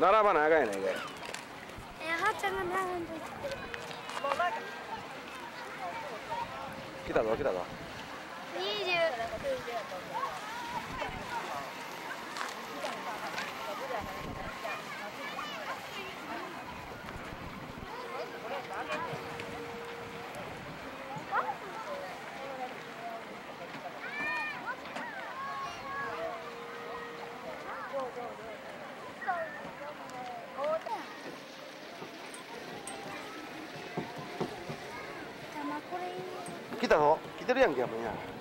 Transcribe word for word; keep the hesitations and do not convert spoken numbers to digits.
並ばなあかんやないかい。 え、はっちゃんが並んでる。 来たぞ来たぞ。 にじゅう。 来たぞ来てるやんけもうや。